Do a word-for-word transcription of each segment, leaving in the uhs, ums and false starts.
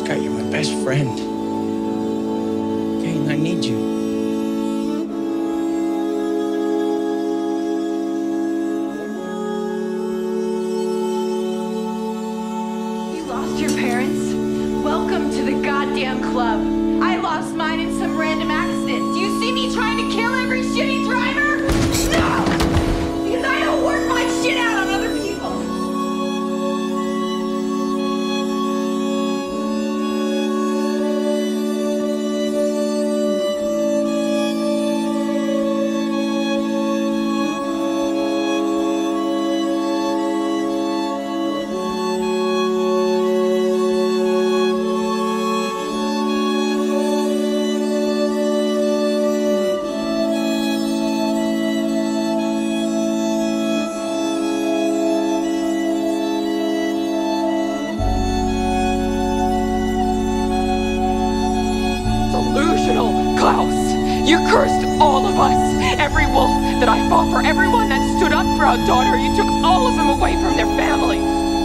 Scott, you're my best friend. Okay, and I need you. You lost your parents? Welcome to the goddamn club. I lost mine in some random accident. Do you see me trying to kill every shitty driver? No! Because I don't work my shit out on other people. Klaus, you cursed all of us. Every wolf that I fought for, everyone that stood up for our daughter, you took all of them away from their family.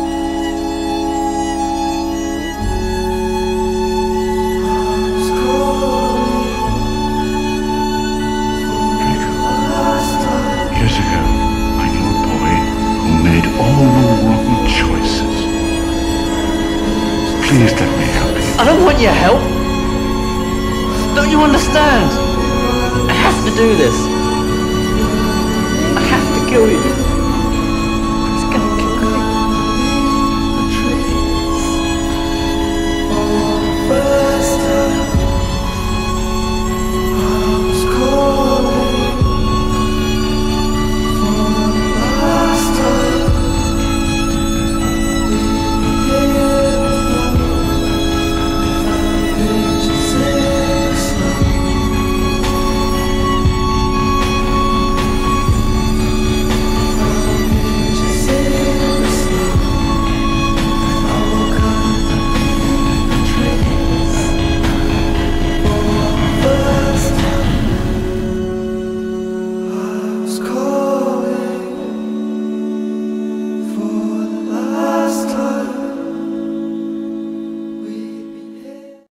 Years ago, I knew a boy who made all the wrong choices. Please let me help you. I don't want your help. Don't you understand? I have to do this. I have to kill you.